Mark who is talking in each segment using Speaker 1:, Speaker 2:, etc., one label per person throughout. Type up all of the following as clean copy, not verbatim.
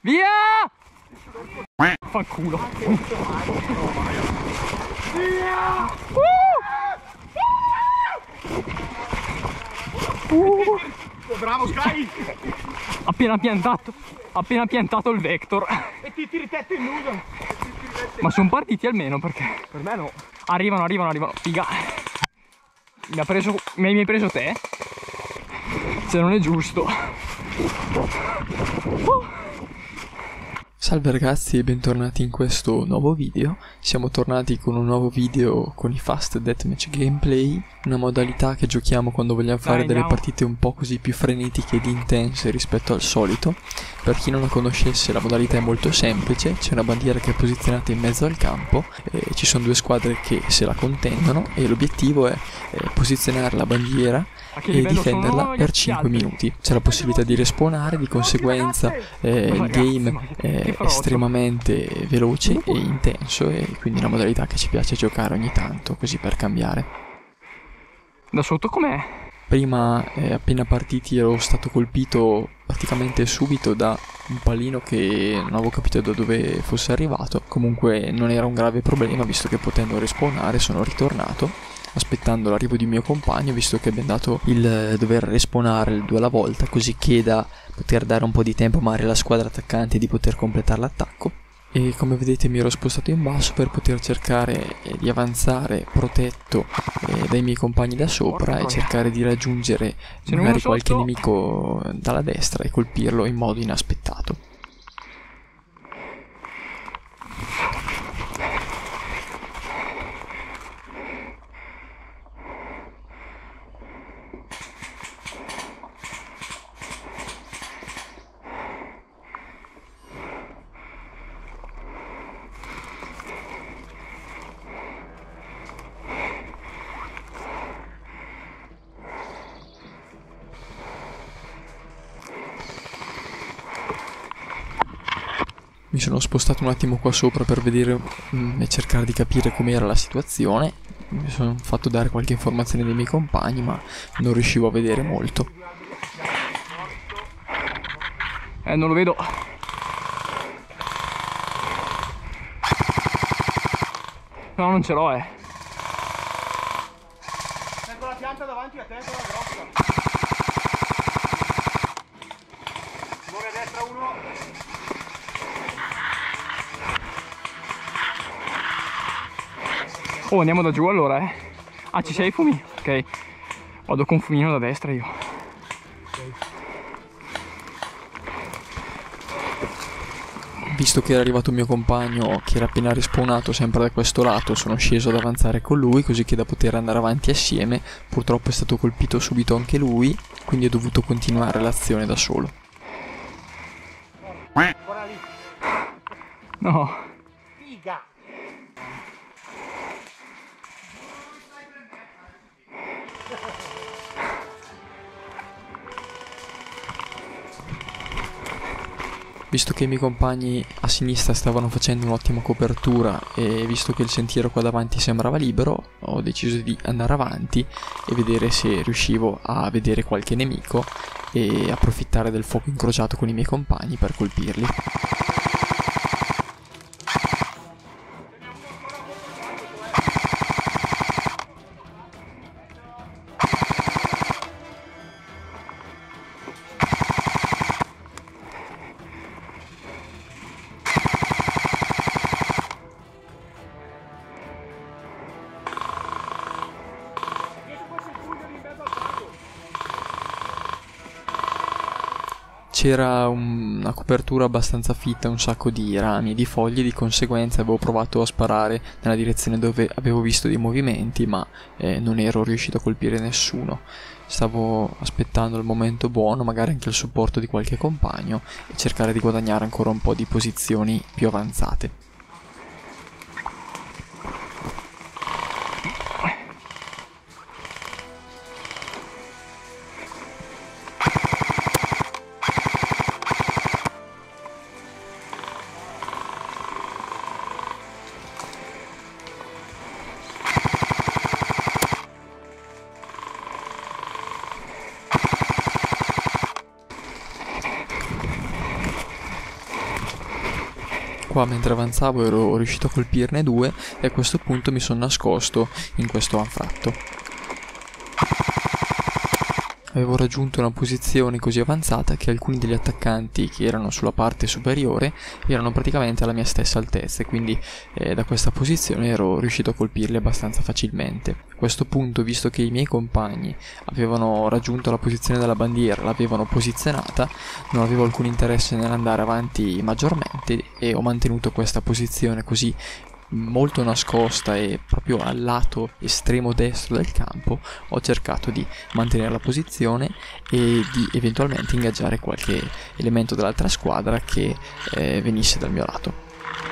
Speaker 1: Via! Fanculo.
Speaker 2: Via! Bravo Sky!
Speaker 1: Appena piantato il Vector.
Speaker 2: E ti tiri tetto in nudo.
Speaker 1: Ma sono partiti almeno perché?
Speaker 2: Per me no.
Speaker 1: Arrivano. Figa. Mi hai preso te? Se non è giusto.
Speaker 3: Salve ragazzi e bentornati in questo nuovo video. Siamo tornati con un nuovo video con i Fast Deathmatch Gameplay, una modalità che giochiamo quando vogliamo fare delle partite un po' così più frenetiche ed intense rispetto al solito. Per chi non la conoscesse, la modalità è molto semplice: c'è una bandiera che è posizionata in mezzo al campo, ci sono due squadre che se la contendono e l'obiettivo è posizionare la bandiera e difenderla per 5 minuti. C'è la possibilità di respawnare, di conseguenza il game è estremamente veloce e intenso, e quindi una modalità che ci piace giocare ogni tanto, così per cambiare.
Speaker 1: Da sotto com'è?
Speaker 3: Prima, appena partiti, ero stato colpito praticamente subito da un pallino che non avevo capito da dove fosse arrivato. Comunque non era un grave problema, visto che potendo respawnare sono ritornato, aspettando l'arrivo di mio compagno, visto che abbiamo dato il dover respawnare il 2 alla volta, così che da poter dare un po' di tempo magari alla squadra attaccante di poter completare l'attacco. E come vedete mi ero spostato in basso per poter cercare di avanzare protetto dai miei compagni da sopra e cercare di raggiungere magari qualche nemico dalla destra e colpirlo in modo inaspettato. Mi sono spostato un attimo qua sopra per vedere e cercare di capire com'era la situazione. Mi sono fatto dare qualche informazione dei miei compagni, ma non riuscivo a vedere molto.
Speaker 1: Non lo vedo. No, non ce l'ho,
Speaker 2: Sento la pianta davanti a te, quella grossa. Muove a destra uno.
Speaker 1: Oh, andiamo da giù allora, Ah, ci sei, Fumi? Ok. Vado con Fumino da destra io.
Speaker 3: Visto che era arrivato il mio compagno, che era appena respawnato sempre da questo lato, sono sceso ad avanzare con lui, così che da poter andare avanti assieme. Purtroppo è stato colpito subito anche lui, quindi ho dovuto continuare l'azione da solo.
Speaker 1: No.
Speaker 2: Figa.
Speaker 3: Visto che i miei compagni a sinistra stavano facendo un'ottima copertura e visto che il sentiero qua davanti sembrava libero, ho deciso di andare avanti e vedere se riuscivo a vedere qualche nemico e approfittare del fuoco incrociato con i miei compagni per colpirli. C'era una copertura abbastanza fitta, un sacco di rami e di foglie, di conseguenza avevo provato a sparare nella direzione dove avevo visto dei movimenti, ma non ero riuscito a colpire nessuno. Stavo aspettando il momento buono, magari anche il supporto di qualche compagno, e cercare di guadagnare ancora un po' di posizioni più avanzate. Qua mentre avanzavo ero riuscito a colpirne 2 e a questo punto mi sono nascosto in questo anfratto. Avevo raggiunto una posizione così avanzata che alcuni degli attaccanti che erano sulla parte superiore erano praticamente alla mia stessa altezza e quindi da questa posizione ero riuscito a colpirli abbastanza facilmente. A questo punto, visto che i miei compagni avevano raggiunto la posizione della bandiera, l'avevano posizionata, non avevo alcun interesse nell'andare avanti maggiormente e ho mantenuto questa posizione così molto nascosta e proprio al lato estremo destro del campo. Ho cercato di mantenere la posizione e di eventualmente ingaggiare qualche elemento dell'altra squadra che venisse dal mio lato.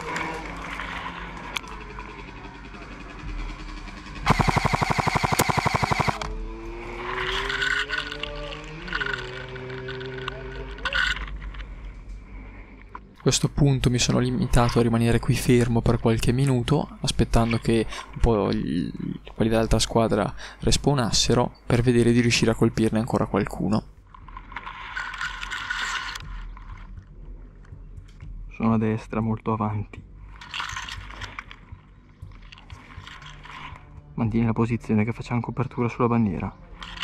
Speaker 3: A questo punto mi sono limitato a rimanere qui fermo per qualche minuto, aspettando che un po' quelli dell'altra squadra respawnassero per vedere di riuscire a colpirne ancora qualcuno.
Speaker 1: Sono a destra, molto avanti. Mantieni la posizione che facciamo copertura sulla bandiera.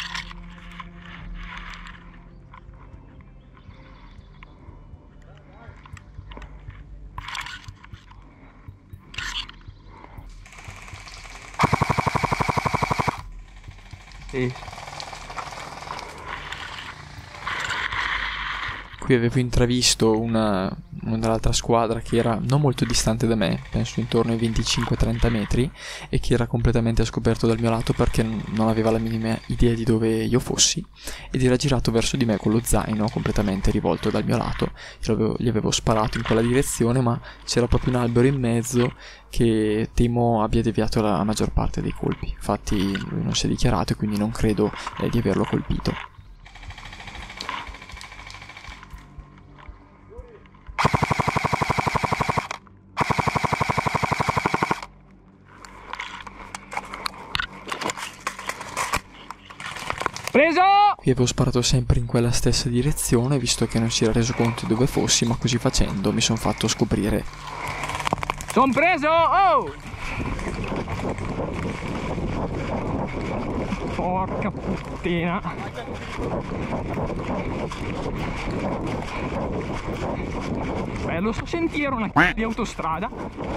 Speaker 1: Sì.
Speaker 3: Qui avevo intravisto una dell'altra squadra che era non molto distante da me, penso intorno ai 25-30 metri, e che era completamente scoperto dal mio lato perché non aveva la minima idea di dove io fossi ed era girato verso di me con lo zaino completamente rivolto dal mio lato. Gli avevo sparato in quella direzione, ma c'era proprio un albero in mezzo che temo abbia deviato la maggior parte dei colpi. Infatti lui non si è dichiarato e quindi non credo di averlo colpito.
Speaker 1: Preso!
Speaker 3: Qui avevo sparato sempre in quella stessa direzione, visto che non si era reso conto di dove fossi, ma così facendo mi sono fatto scoprire.
Speaker 1: Son preso! Oh! Porca puttana! Bello sto sentiero, una di autostrada.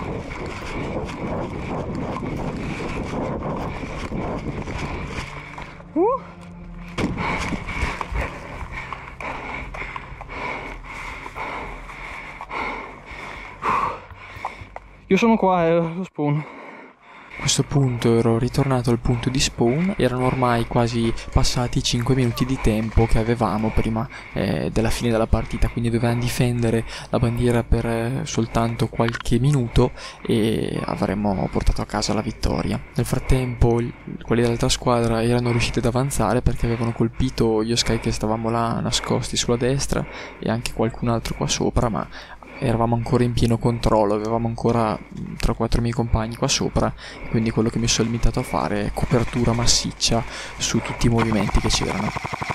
Speaker 1: Io sono qua, lo spawn.
Speaker 3: A questo punto ero ritornato al punto di spawn, erano ormai quasi passati 5 minuti di tempo che avevamo prima della fine della partita, quindi dovevamo difendere la bandiera per soltanto qualche minuto e avremmo portato a casa la vittoria. Nel frattempo quelli dell'altra squadra erano riusciti ad avanzare perché avevano colpito io e Sky che stavamo là nascosti sulla destra e anche qualcun altro qua sopra, ma eravamo ancora in pieno controllo, avevamo ancora 3 o 4 miei compagni qua sopra, e quindi quello che mi sono limitato a fare è copertura massiccia su tutti i movimenti che c'erano.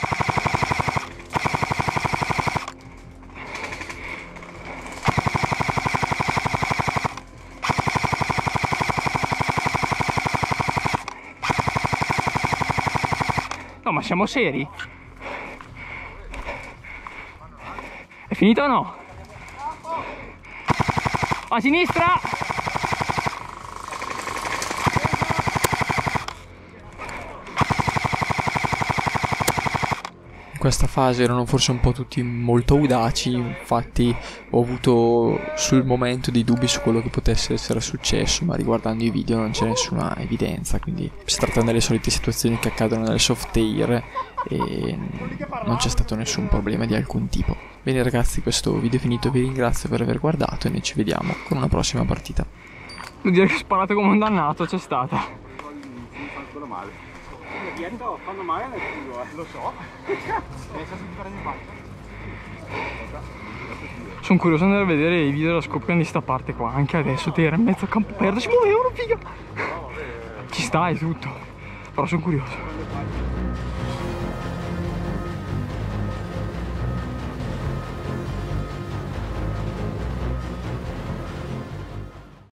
Speaker 1: No, ma siamo seri? È finito o no? A sinistra!
Speaker 3: In questa fase erano forse un po' tutti molto audaci, infatti ho avuto sul momento dei dubbi su quello che potesse essere successo, ma riguardando i video non c'è nessuna evidenza, quindi si tratta delle solite situazioni che accadono nel soft air e non c'è stato nessun problema di alcun tipo. Bene ragazzi, questo video è finito, vi ringrazio per aver guardato e noi ci vediamo con una prossima partita.
Speaker 1: Devo dire che sparato come un dannato c'è stata.
Speaker 2: Fanno male. Fanno male nel culo, lo so.
Speaker 1: Sono curioso di andare a vedere i video della Scorpion di sta parte qua. Anche adesso te era in mezzo a campo aperto, si muovevano, figa. Ci sta e tutto. Però sono curioso.